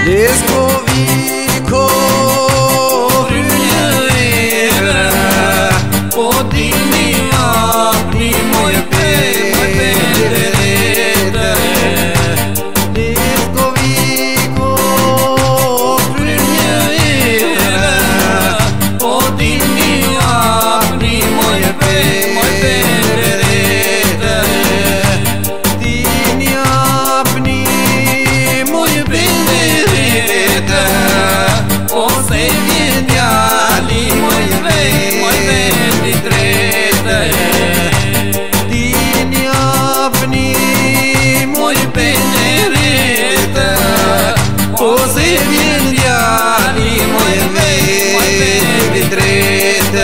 Leskoviko frunjëre, po dini apni moj perete. Leskoviko frunjëre, po dini apni moj perete. Dini apni moj perete, ose vjen djali moj veti trete. Dini apni moj perete, ose vjen djali moj veti trete.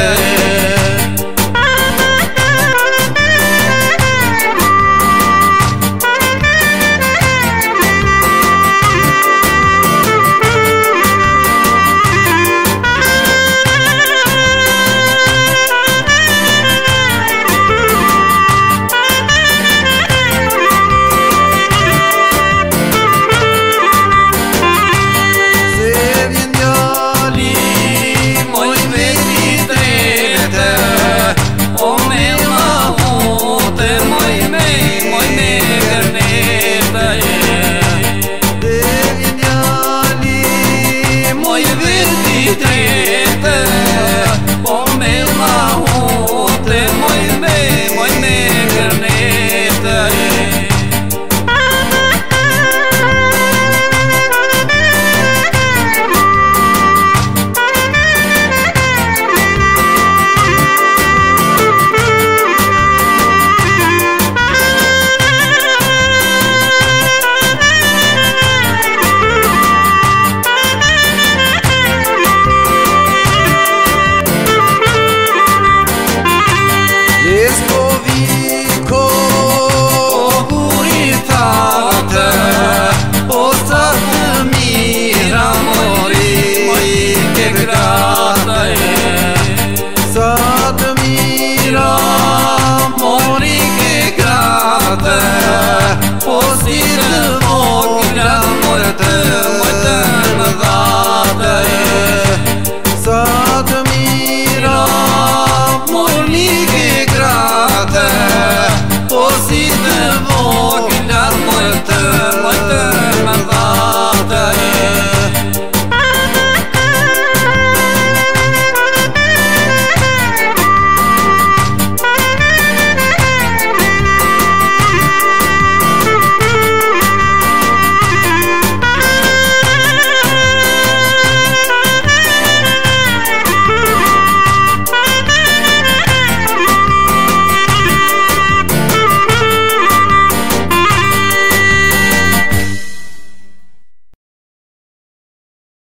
Leskoviko kuritate, o sa të mira mori ke grate. Sa të mira mori ke grate, o si të vogla mori të më dhate. Sa të mira mori ke grate, o si të vogla